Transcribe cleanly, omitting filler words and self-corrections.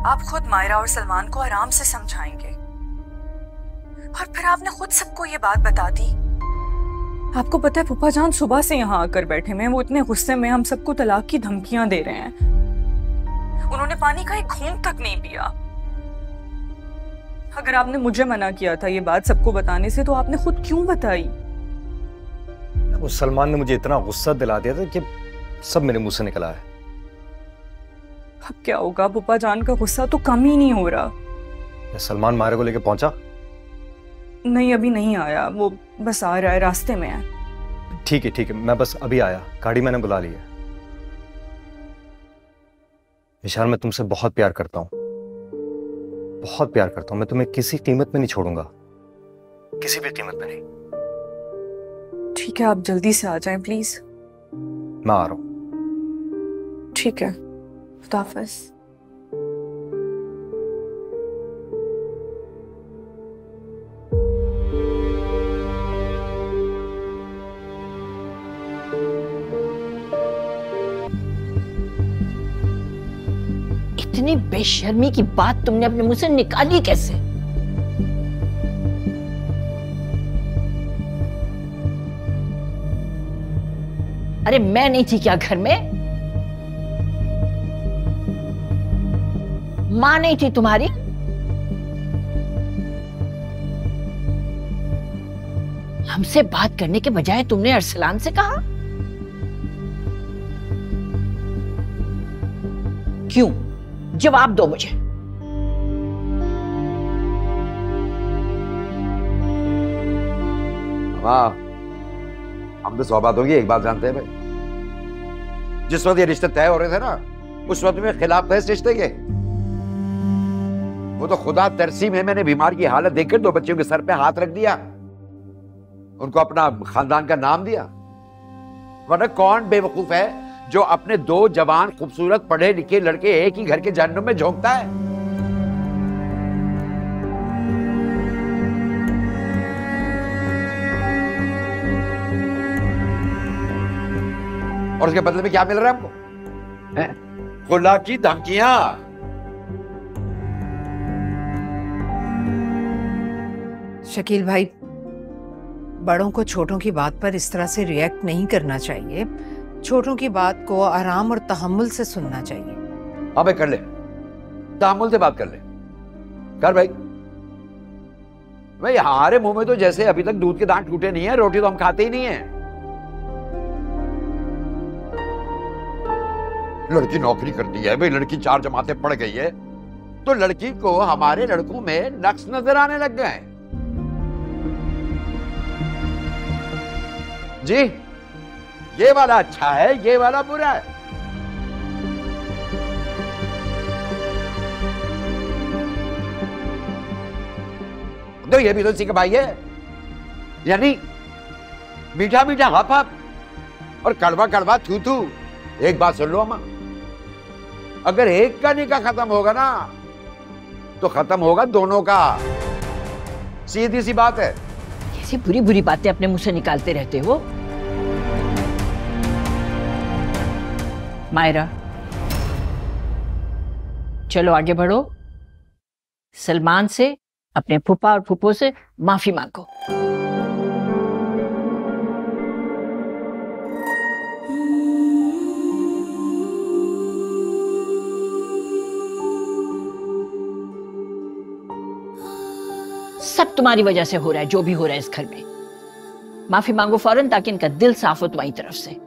आप खुद मायरा और सलमान को आराम से समझाएंगे और फिर आपने खुद सबको ये बात बता दी। आपको पता है फूफा जान सुबह से यहाँ आकर बैठे हैं, वो इतने गुस्से में हम सबको तलाक की धमकियां दे रहे हैं। उन्होंने पानी का एक घूंट तक नहीं पिया। अगर आपने मुझे मना किया था ये बात सबको बताने से तो आपने खुद क्यों बताई? वो सलमान ने मुझे इतना गुस्सा दिला दिया था कि सब मेरे मुंह से निकला है। अब क्या होगा? फूफा जान का गुस्सा तो कम ही नहीं हो रहा। सलमान मायरा को लेके पहुंचा? नहीं, अभी नहीं आया, वो बस आ रहा है, रास्ते में है। ठीक है, मैं बस अभी आया, गाड़ी मैंने बुला ली है। विशाल, मैं तुमसे बहुत प्यार करता हूँ, बहुत प्यार करता हूँ। मैं तुम्हें किसी कीमत में नहीं छोड़ूंगा, किसी भी कीमत में नहीं। ठीक है, आप जल्दी से आ जाएं प्लीज। मैं आ रहा हूँ। ठीक है, खुदा हाफिज़। इतनी बेशर्मी की बात तुमने अपने मुंह से निकाली कैसे? अरे मैं नहीं थी क्या घर में? मां नहीं थी तुम्हारी? हमसे बात करने के बजाय तुमने अरसलान से कहा? क्यों? जवाब दो मुझे। वाह, हम तो 100 बात होगी, एक बात जानते हैं भाई। जिस वक्त ये रिश्ते तय हो रहे थे ना, उस वक्त में खिलाफ थे इस रिश्ते के। वो तो खुदा तरसी में मैंने बीमार की हालत देखकर 2 बच्चियों के सर पे हाथ रख दिया, उनको अपना खानदान का नाम दिया। वरना कौन बेवकूफ है जो अपने 2 जवान खूबसूरत पढ़े लिखे लड़के एक ही घर के जहन्नुम में झोंकता है? और उसके बदले में क्या मिल रहा है हमको? खुला की धमकियां। शकील भाई, बड़ों को छोटों की बात पर इस तरह से रिएक्ट नहीं करना चाहिए। छोटों की बात को आराम और तहम्मुल से सुनना चाहिए। हाँ भाई, कर ले, तहम्मुल से बात कर ले। कर भाई। भाई हमारे मुंह में तो जैसे अभी तक दूध के दांत टूटे नहीं है, रोटी तो हम खाते ही नहीं है। लड़की नौकरी करती है भाई, लड़की 4 जमातें पढ़ गई है, तो लड़की को हमारे लड़कों में नक्स नजर आने लग गए। जी, ये वाला अच्छा है, ये वाला बुरा है। तो ये भी तो इसी का भाई है। यानी मीठा मीठा हप हप और कड़वा कड़वा थू थू। एक बात सुन लो अम्मा, अगर एक का निकाह खत्म होगा ना, तो खत्म होगा दोनों का। सीधी सी बात है। ऐसी बुरी बुरी बातें अपने मुंह से निकालते रहते हो। मायरा, चलो आगे बढ़ो। सलमान से, अपने फूफा और फूफो से माफी मांगो। सब तुम्हारी वजह से हो रहा है, जो भी हो रहा है इस घर में। माफी मांगो फौरन, ताकि इनका दिल साफ हो तुम्हारी तरफ से।